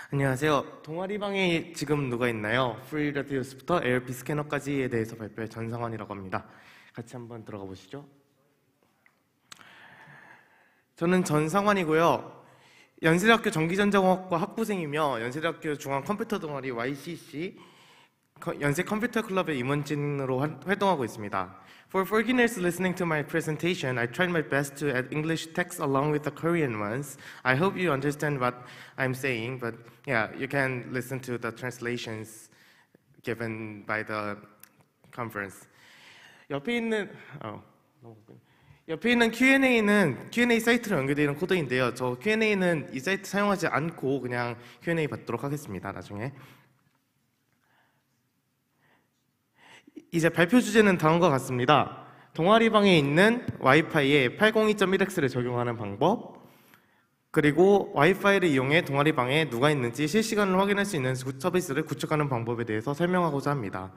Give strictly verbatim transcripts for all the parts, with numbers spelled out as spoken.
안녕하세요. 동아리방에 지금 누가 있나요? Freeradius부터 에이알피 스캐너까지에 대해서 발표할 전상환이라고 합니다. 같이 한번 들어가 보시죠. 저는 전상환이고요. 연세대학교 전기전자공학과 학부생이며 연세대학교 중앙컴퓨터 동아리 와이씨씨 연세 컴퓨터 클럽의 임원진으로 활동하고 있습니다. For beginners listening to my presentation, I tried my best to add English text along with the Korean ones. I hope you understand what I'm saying, but yeah, you can listen to the translations given by the conference. 옆에 있는 어, 옆에 있는 큐앤에이는 큐앤에이 사이트로 연결되어 있는 코드인데요. 저 큐앤에이는 이 사이트 사용하지 않고 그냥 큐앤에이 받도록 하겠습니다. 나중에. 이제 발표 주제는 다음과 같습니다. 동아리방에 있는 와이파이에 팔백이 점 일 엑스를 적용하는 방법, 그리고 와이파이를 이용해 동아리방에 누가 있는지 실시간으로 확인할 수 있는 서비스를 구축하는 방법에 대해서 설명하고자 합니다.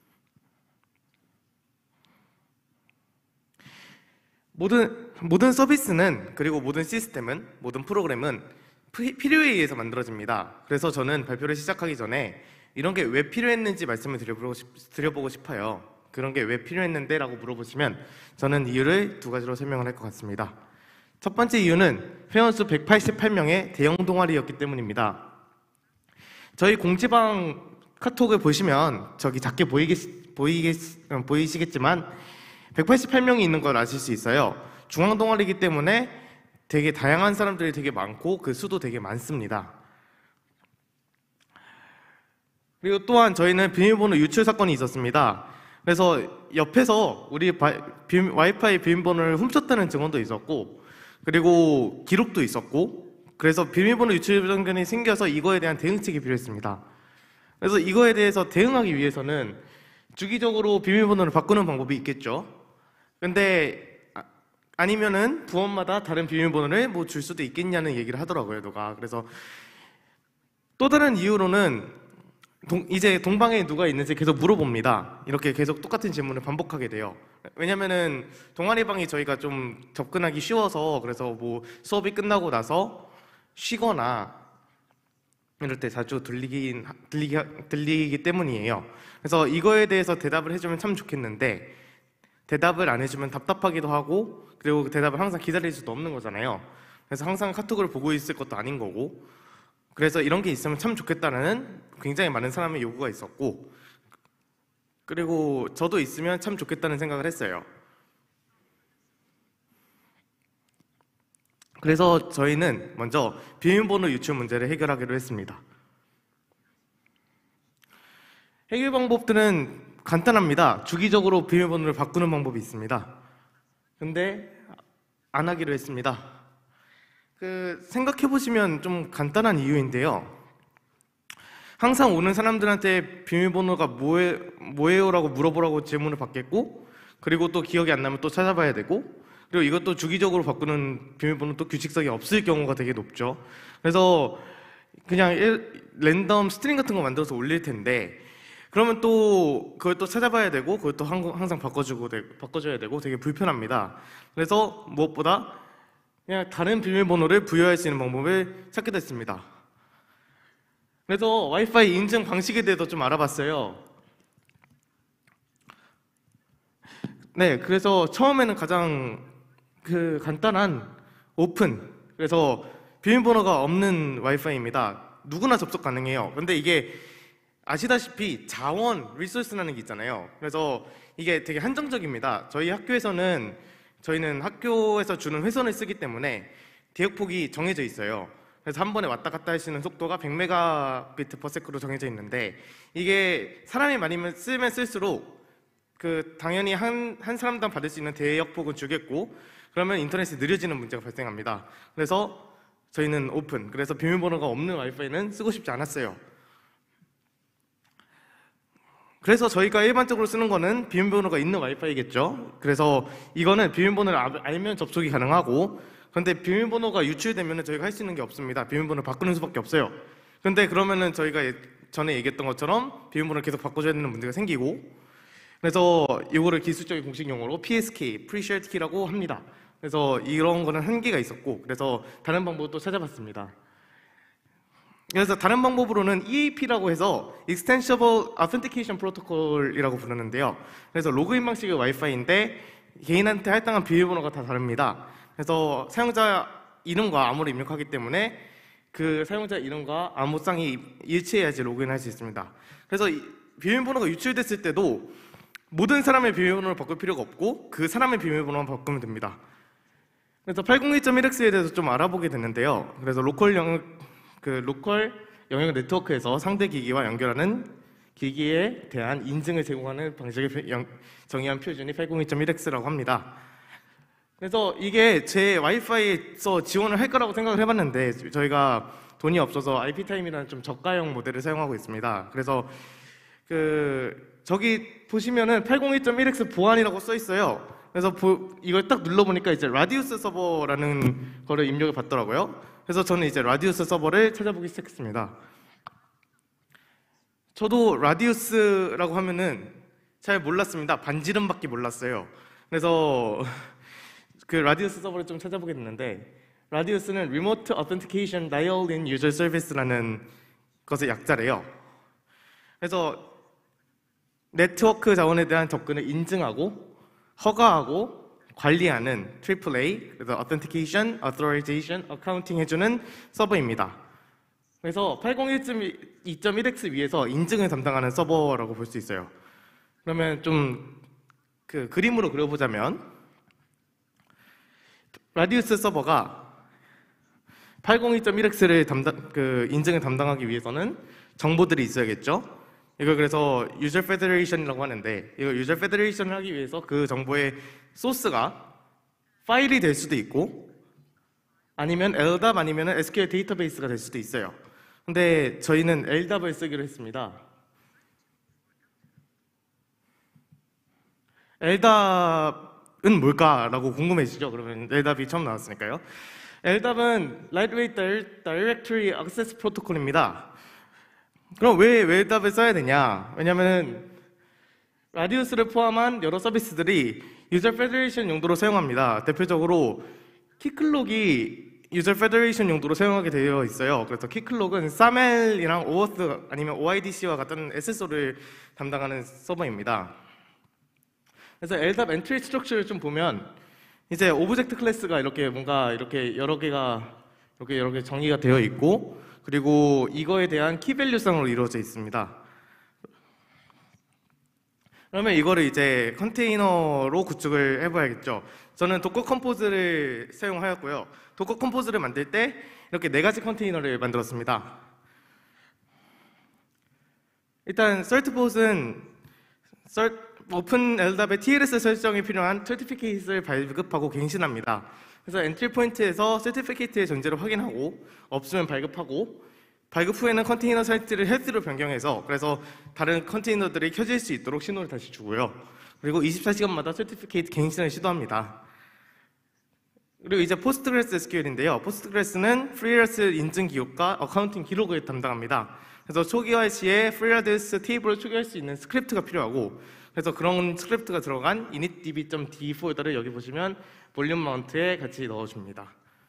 모든, 모든 서비스는, 그리고 모든 시스템은, 모든 프로그램은 필요에 의해서 만들어집니다. 그래서 저는 발표를 시작하기 전에 이런 게 왜 필요했는지 말씀을 드려보고, 싶, 드려보고 싶어요. 그런 게 왜 필요했는데? 라고 물어보시면 저는 이유를 두 가지로 설명을 할 것 같습니다. 첫 번째 이유는 회원수 백팔십팔 명의 대형 동아리였기 때문입니다. 저희 공지방 카톡을 보시면 저기 작게 보이겠, 보이겠, 보이시겠지만 백팔십팔 명이 있는 걸 아실 수 있어요. 중앙 동아리이기 때문에 되게 다양한 사람들이 되게 많고 그 수도 되게 많습니다. 그리고 또한 저희는 비밀번호 유출 사건이 있었습니다. 그래서 옆에서 우리 와이파이 비밀번호를 훔쳤다는 증언도 있었고, 그리고 기록도 있었고, 그래서 비밀번호 유출 사건이 생겨서 이거에 대한 대응책이 필요했습니다. 그래서 이거에 대해서 대응하기 위해서는 주기적으로 비밀번호를 바꾸는 방법이 있겠죠. 근데 아니면은 부원마다 다른 비밀번호를 뭐 줄 수도 있겠냐는 얘기를 하더라고요, 누가. 그래서 또 다른 이유로는 동, 이제 동방에 누가 있는지 계속 물어봅니다. 이렇게 계속 똑같은 질문을 반복하게 돼요. 왜냐면은 동아리방이 저희가 좀 접근하기 쉬워서, 그래서 뭐 수업이 끝나고 나서 쉬거나 이럴 때 자주 들리긴, 들리기, 들리기 때문이에요. 그래서 이거에 대해서 대답을 해주면 참 좋겠는데 대답을 안 해주면 답답하기도 하고, 그리고 대답을 항상 기다릴 수도 없는 거잖아요. 그래서 항상 카톡을 보고 있을 것도 아닌 거고, 그래서 이런 게 있으면 참 좋겠다는 굉장히 많은 사람의 요구가 있었고, 그리고 저도 있으면 참 좋겠다는 생각을 했어요. 그래서 저희는 먼저 비밀번호 유출 문제를 해결하기로 했습니다. 해결 방법들은 간단합니다. 주기적으로 비밀번호를 바꾸는 방법이 있습니다. 근데 안 하기로 했습니다. 그 생각해보시면 좀 간단한 이유인데요. 항상 오는 사람들한테 비밀번호가 뭐에, 뭐예요? 라고 물어보라고 질문을 받겠고, 그리고 또 기억이 안 나면 또 찾아봐야 되고, 그리고 이것도 주기적으로 바꾸는 비밀번호도 규칙성이 없을 경우가 되게 높죠. 그래서 그냥 일, 랜덤 스트링 같은 거 만들어서 올릴 텐데, 그러면 또 그걸 또 찾아봐야 되고, 그걸 또 항상 바꿔주고, 바꿔줘야 되고 되게 불편합니다. 그래서 무엇보다 그냥 다른 비밀번호를 부여할 수 있는 방법을 찾게 됐습니다. 그래서 와이파이 인증 방식에 대해서 좀 알아봤어요. 네, 그래서 처음에는 가장 그 간단한 오픈, 그래서 비밀번호가 없는 와이파이입니다. 누구나 접속 가능해요. 근데 이게 아시다시피 자원, 리소스라는 게 있잖아요. 그래서 이게 되게 한정적입니다. 저희 학교에서는 저희는 학교에서 주는 회선을 쓰기 때문에 대역폭이 정해져 있어요. 그래서 한 번에 왔다 갔다 할 수 있는 속도가 백 메가비트 퍼 세컨드로 정해져 있는데, 이게 사람이 많이 쓰면 쓸수록 그 당연히 한, 한 사람당 받을 수 있는 대역폭은 주겠고, 그러면 인터넷이 느려지는 문제가 발생합니다. 그래서 저희는 오픈, 그래서 비밀번호가 없는 와이파이는 쓰고 싶지 않았어요. 그래서 저희가 일반적으로 쓰는 거는 비밀번호가 있는 와이파이겠죠. 그래서 이거는 비밀번호를 알면 접속이 가능하고, 그런데 비밀번호가 유출되면 저희가 할 수 있는 게 없습니다. 비밀번호를 바꾸는 수밖에 없어요. 그런데 그러면은 저희가 전에 얘기했던 것처럼 비밀번호를 계속 바꿔줘야 되는 문제가 생기고, 그래서 이거를 기술적인 공식 용어로 피에스케이, Pre-shared Key라고 합니다. 그래서 이런 거는 한계가 있었고, 그래서 다른 방법도 찾아봤습니다. 그래서 다른 방법으로는 이에이피라고 해서 Extensible Authentication Protocol이라고 부르는데요. 그래서 로그인 방식이 와이파이인데 개인한테 할당한 비밀번호가 다 다릅니다. 그래서 사용자 이름과 암호를 입력하기 때문에 그 사용자 이름과 암호쌍이 일치해야지 로그인할 수 있습니다. 그래서 비밀번호가 유출됐을 때도 모든 사람의 비밀번호를 바꿀 필요가 없고 그 사람의 비밀번호만 바꾸면 됩니다. 그래서 팔공일 점 일 엑스에 대해서 좀 알아보게 됐는데요. 그래서 로컬 영역, 그 로컬 영역 네트워크에서 상대 기기와 연결하는 기기에 대한 인증을 제공하는 방식을 정의한 표준이 팔공일 점 일 엑스라고 합니다. 그래서 이게 제 와이파이에서 지원을 할 거라고 생각을 해봤는데 저희가 돈이 없어서 아이피타임이라는 좀 저가형 모델을 사용하고 있습니다. 그래서 그 저기 보시면은 팔공일 점 일 엑스 보안이라고 써 있어요. 그래서 보, 이걸 딱 눌러보니까 이제 라디우스 서버라는 거를 입력을 받더라고요. 그래서 저는 이제 라디우스 서버를 찾아보기 시작했습니다. 저도 라디우스라고 하면은 잘 몰랐습니다. 반지름밖에 몰랐어요. 그래서 그 라디우스 서버를 좀 찾아보게 됐는데 라디우스는 Remote Authentication Dial-in User Service라는 것의 약자래요. 그래서 네트워크 자원에 대한 접근을 인증하고 허가하고 관리하는 트리플 에이, 그래서 Authentication, Authorization, Accounting 해주는 서버입니다. 그래서 팔공일 점 이 점 일 엑스 위에서 인증을 담당하는 서버라고 볼 수 있어요. 그러면 좀 그 그림으로 그려보자면 라디우스 서버가 팔공일 점 일 엑스를 담당, 그 인증을 담당하기 위해서는 정보들이 있어야겠죠. 이걸 그래서 유저 페더레이션이라고 하는데 이거 유저 페더레이션을 하기 위해서 그 정보의 소스가 파일이 될 수도 있고 아니면 엘답 아니면 에스큐엘 데이터베이스가 될 수도 있어요. 근데 저희는 엘답을 쓰기로 했습니다. 엘답은 뭘까라고 궁금해지죠? 그러면 엘답이 처음 나왔으니까요. 엘답은 Lightweight Directory Access Protocol입니다. 그럼 왜 엘답을 써야 되냐? 왜냐하면 라디우스를 포함한 여러 서비스들이 유저 페더레이션 용도로 사용합니다. 대표적으로 키클록이 유저 페더레이션 용도로 사용하게 되어 있어요. 그래서 키클록은 사멜이랑 오어스 아니면 오아이디씨와 같은 에스에스오를 담당하는 서버입니다. 그래서 엘답 엔트리 스트럭처를 좀 보면 이제 오브젝트 클래스가 이렇게 뭔가 이렇게 여러 개가 이렇게 여러 개 정의가 되어 있고 그리고 이거에 대한 키밸류상으로 이루어져 있습니다. 그러면 이거를 이제 컨테이너로 구축을 해봐야겠죠. 저는 도커 컴포즈를 사용하였고요. 도커 컴포즈를 만들 때 이렇게 네 가지 컨테이너를 만들었습니다. 일단 certbot은 오픈 엘답의 티엘에스 설정이 필요한 certificate을 발급하고 갱신합니다. 그래서 엔트리 포인트에서 certificate의 존재를 확인하고 없으면 발급하고 발급 후에는 컨테이너 사이트를 헬스로 변경해서 그래서 다른 컨테이너들이 켜질 수 있도록 신호를 다시 주고요. 그리고 이십사 시간마다 certificate 갱신을 시도합니다. 그리고 이제 포스트그레스 에스큐엘인데요. 포스트그레스는 Freeradius 인증 기록과 어카운팅 기록을 담당합니다. 그래서 초기화 시에 Freeradius 테이블을 초기화할 수 있는 스크립트가 필요하고 그래서 그런 스크립트가 들어간 initdb.d 폴더를 여기 보시면 볼륨 마운트에 같이 넣어줍니다.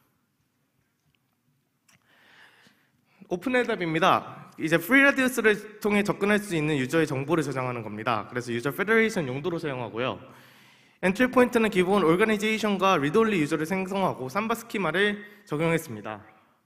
오픈 엘답입니다. 이제 Freeradius를 통해 접근할 수 있는 유저의 정보를 저장하는 겁니다. 그래서 유저 페더레이션 용도로 사용하고요. 엔트리 포인트는 기본 오르가니제이션과 리드올리 유저를 생성하고 삼바 스키마를 적용했습니다.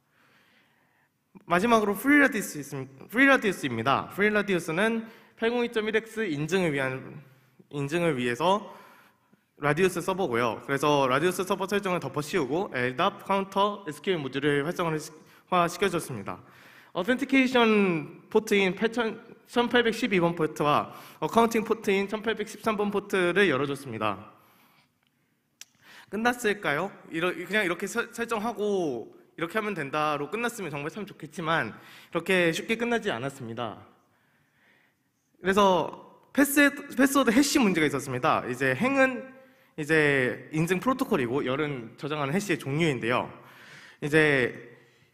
마지막으로 Freeradius입니다. Freeradius는 팔공이 점 일 엑스 인증을 위한 인증을 위해서 라디우스 서버고요. 그래서 라디우스 서버 설정을 덮어 씌우고 엘답, 카운터, 에스큐엘 모듈을 활성화 시켜줬습니다. 어센티케이션 포트인 천팔백십이 번 포트와 어카운팅 포트인 천팔백십삼 번 포트를 열어줬습니다. 끝났을까요? 그냥 이렇게 설정하고 이렇게 하면 된다로 끝났으면 정말 참 좋겠지만 이렇게 쉽게 끝나지 않았습니다. 그래서 패스, 패스워드 해시 문제가 있었습니다. 이제 행은 이제 인증 프로토콜이고 열은 저장하는 해시의 종류인데요. 이제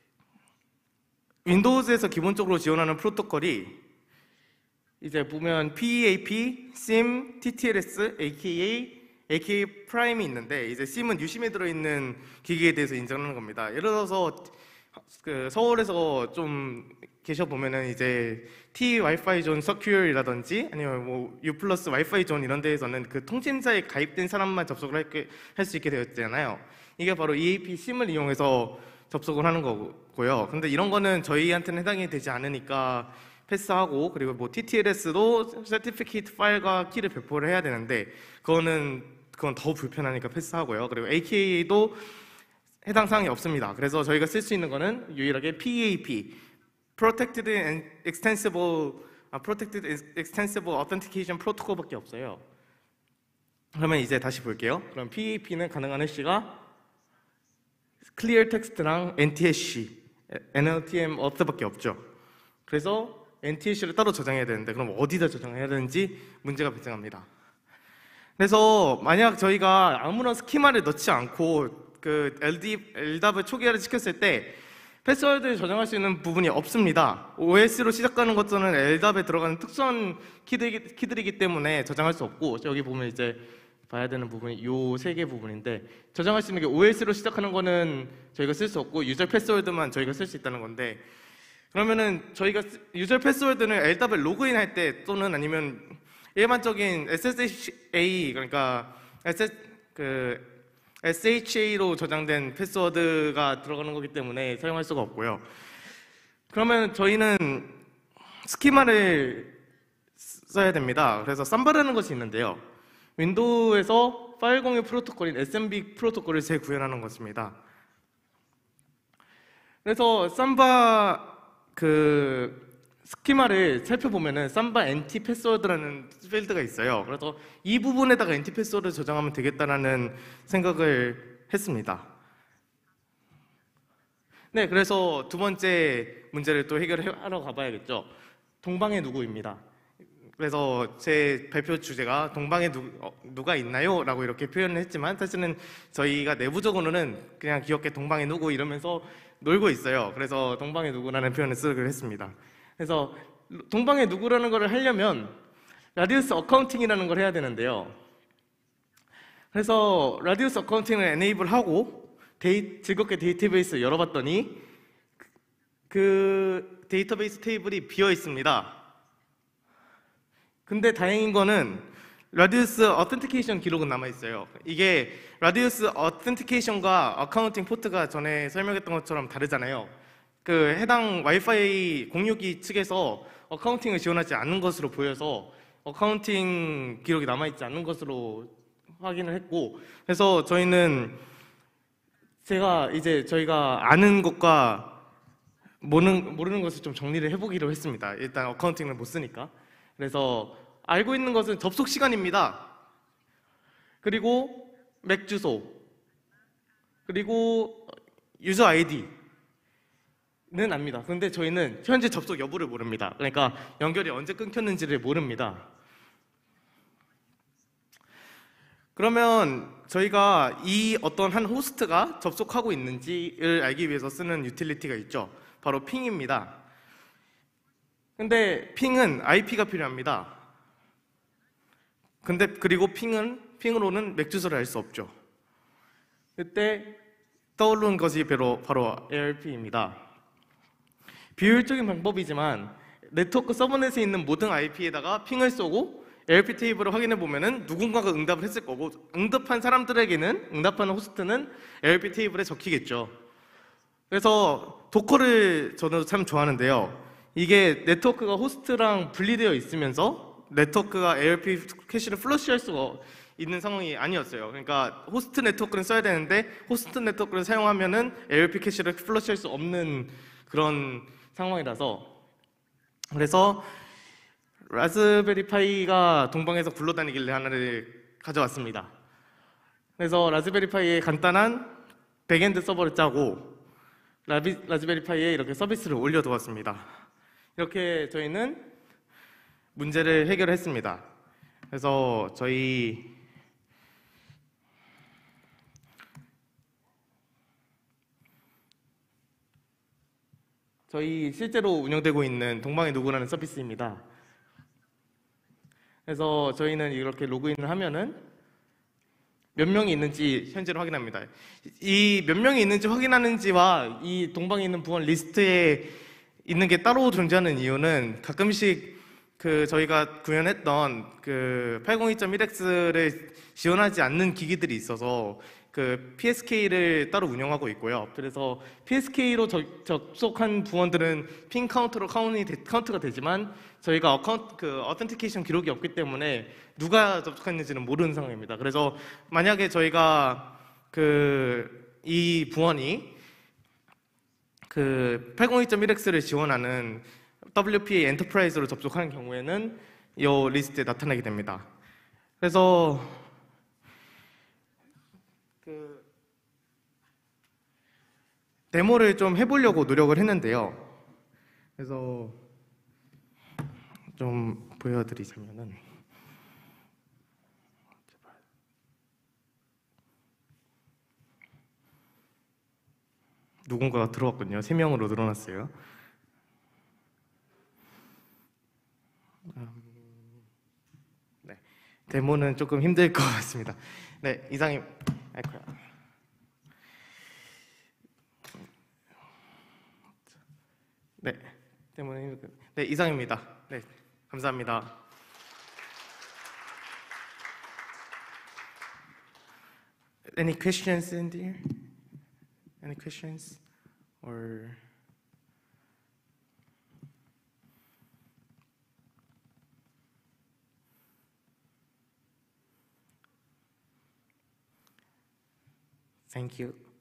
윈도우즈에서 기본적으로 지원하는 프로토콜이 이제 보면 피이에이피, 심, 티티엘에스, 에이케이에이, 에이케이에이 프라임이 있는데 이제 심은 유심에 들어있는 기기에 대해서 인정하는 겁니다. 예를 들어서 그 서울에서 좀 계셔 보면은 이제 T 와이파이 존 서큐어이라든지 아니면 뭐 U 플러스 와이파이 존 이런 데에서는 그 통신사에 가입된 사람만 접속을 할 수 있게 되어 있잖아요. 이게 바로 이에이피 심을 이용해서 접속을 하는 거고요. 근데 이런 거는 저희한테는 해당이 되지 않으니까 패스하고, 그리고 뭐 티티엘에스도 서티피케이트 파일과 키를 배포를 해야 되는데 그거는 그건 더 불편하니까 패스하고요. 그리고 에이케이에이도 해당 사항이 없습니다. 그래서 저희가 쓸 수 있는 거는 유일하게 피이에이피, Protected and Extensible, 아, Protected Extensible Authentication Protocol밖에 없어요. 그러면 이제 다시 볼게요. 그럼 피이에이피는 가능한 해시가 Clear Text랑 엔티해시, 엔엘티엠 auth밖에 없죠. 그래서 엔티해시를 따로 저장해야 되는데 그럼 어디다 저장해야 되는지 문제가 발생합니다. 그래서 만약 저희가 아무런 스키마를 넣지 않고 그 엘디, 엘답을 초기화를 시켰을 때 패스워드를 저장할 수 있는 부분이 없습니다. 오에스로 시작하는 것들은 엘답에 들어가는 특수한 키들이, 키들이기 때문에 저장할 수 없고, 여기 보면 이제 봐야 되는 부분이 요 세 개 부분인데, 저장할 수 있는 게 오에스로 시작하는 거는 저희가 쓸 수 없고 유저 패스워드만 저희가 쓸 수 있다는 건데, 그러면은 저희가 유저 패스워드는 엘답을 로그인할 때 또는 아니면 일반적인 에스에스에이, 그러니까 에스에스, 그 에스에이치에이로 저장된 패스워드가 들어가는 거기 때문에 사용할 수가 없고요. 그러면 저희는 스키마를 써야 됩니다. 그래서 삼바라는 것이 있는데요. 윈도우에서 파일 공유 프로토콜인 에스엠비 프로토콜을 재구현하는 것입니다. 그래서 삼바 그 스키마를 살펴보면은 삼바 엔티 패스워드라는 필드가 있어요. 그래서 이 부분에다가 엔티 패스워드 저장하면 되겠다라는 생각을 했습니다. 네, 그래서 두 번째 문제를 또 해결하러 가봐야겠죠. 동방의 누구입니다. 그래서 제 발표 주제가 동방에 누, 어, 누가 있나요? 라고 이렇게 표현을 했지만 사실은 저희가 내부적으로는 그냥 귀엽게 동방에 누구 이러면서 놀고 있어요. 그래서 동방에 누구라는 표현을 쓰기로 했습니다. 그래서 동방에 누구라는 걸 하려면 라디우스 어카운팅이라는 걸 해야 되는데요. 그래서 라디우스 어카운팅을 에네이블 하고 데이, 즐겁게 데이터베이스 열어봤더니 그 데이터베이스 테이블이 비어 있습니다. 근데 다행인 거는 라디우스 어텐티케이션 기록은 남아있어요. 이게 라디우스 어텐티케이션과 어카운팅 포트가 전에 설명했던 것처럼 다르잖아요. 그 해당 와이파이 공유기 측에서 어카운팅을 지원하지 않는 것으로 보여서 어카운팅 기록이 남아있지 않는 것으로 확인을 했고, 그래서 저희는 제가 이제 저희가 아는 것과 모르는, 모르는 것을 좀 정리를 해보기로 했습니다. 일단 어카운팅을 못 쓰니까. 그래서 알고 있는 것은 접속 시간입니다. 그리고 맥 주소, 그리고 유저 아이디 는 압니다. 그런데 저희는 현재 접속 여부를 모릅니다. 그러니까 연결이 언제 끊겼는지를 모릅니다. 그러면 저희가 이 어떤 한 호스트가 접속하고 있는지를 알기 위해서 쓰는 유틸리티가 있죠. 바로 핑입니다. 근데 핑은 아이피가 필요합니다. 근데 그리고 핑은 핑으로는 맥 주소를 알 수 없죠. 그때 떠오르는 것이 바로, 바로 에이알피입니다. 비효율적인 방법이지만 네트워크 서버넷에 있는 모든 아이피에다가 핑을 쏘고 에이알피 테이블을 확인해 보면은 누군가가 응답을 했을 거고, 응답한 사람들에게는, 응답하는 호스트는 에이알피 테이블에 적히겠죠. 그래서 도커를 저는 참 좋아하는데요. 이게 네트워크가 호스트랑 분리되어 있으면서 네트워크가 에이알피 캐시를 플러시할 수가 있는 상황이 아니었어요. 그러니까 호스트 네트워크를 써야 되는데 호스트 네트워크를 사용하면은 에이알피 캐시를 플러시할 수 없는 그런 상황이라서, 그래서 라즈베리 파이가 동방에서 굴러다니길래 하나를 가져왔습니다. 그래서 라즈베리 파이에 간단한 백엔드 서버를 짜고 라비, 라즈베리 파이에 이렇게 서비스를 올려두었습니다. 이렇게 저희는 문제를 해결했습니다. 그래서 저희 저희 실제로 운영되고 있는 동방의 누구라는 서비스입니다. 그래서 저희는 이렇게 로그인을 하면은 몇 명이 있는지 현재로 확인합니다. 이 몇 명이 있는지 확인하는지와 이 동방에 있는 부원 리스트에 있는 게 따로 존재하는 이유는 가끔씩 그 저희가 구현했던 그 팔공이 점 일 엑스를 지원하지 않는 기기들이 있어서 그 피에스케이를 따로 운영하고 있고요. 그래서 피에스케이로 저, 접속한 부원들은 핑 카운트로 카운트, 카운트가 되지만 저희가 어카운트, 그 어텐티케이션 기록이 없기 때문에 누가 접속했는지는 모르는 상황입니다. 그래서 만약에 저희가 그 이 부원이 그 팔공이 점 일 엑스를 지원하는 더블유피에이 엔터프라이즈로 접속하는 경우에는 이 리스트에 나타나게 됩니다. 그래서 그 데모를 좀 해보려고 노력을 했는데요. 그래서 좀 보여드리자면은 누군가가 들어왔군요. 세 명으로 늘어났어요. 음, 네, 데모는 조금 힘들 것 같습니다. 네, 이상입. 아이쿠야. 네, 데모는 힘들. 네, 이상입니다. 네, 감사합니다. Any questions in there? Any questions or? Thank you.